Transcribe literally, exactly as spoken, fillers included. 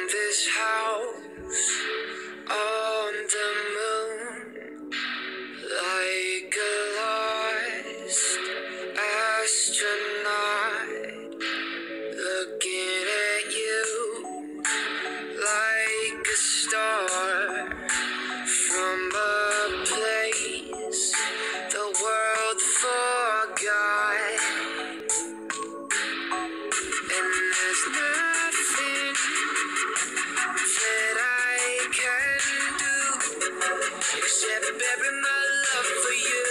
this house on the moon, like a lost astronaut, looking at you like a star from a place the world forgot. And there's nothing that I can do except bury my love for you.